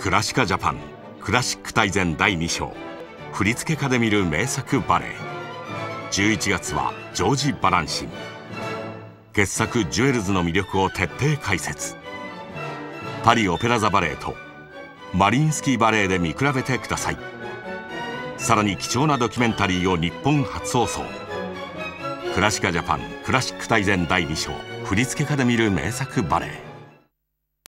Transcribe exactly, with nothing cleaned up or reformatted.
クラシカジャパンクラシック大全だいに章振付家で見る名作バレエ。じゅういちがつはジョージ・バランシン。傑作ジュエルズの魅力を徹底解説。パリオペラ座バレエとマリインスキーバレエで見比べてください。さらに貴重なドキュメンタリーを日本初放送。クラシカジャパンクラシック大全だいに章振付家で見る名作バレエ。